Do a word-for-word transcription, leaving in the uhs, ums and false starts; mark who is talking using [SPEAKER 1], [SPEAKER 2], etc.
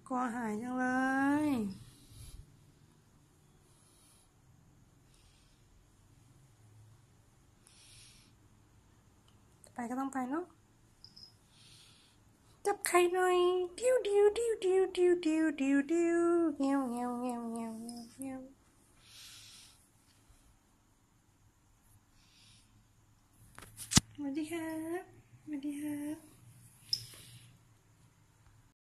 [SPEAKER 1] กลัวหายจังเลยไปก็ต้องไปเนาะจับไข่หน่อยดิวดิวดิวดิวดิวดิวดิวดิวเงี้ยวเงี้ยวเงี้ยวเงี้ยวเงี้ยวเงี้ยวสวัสดีครับสวัสดีครับ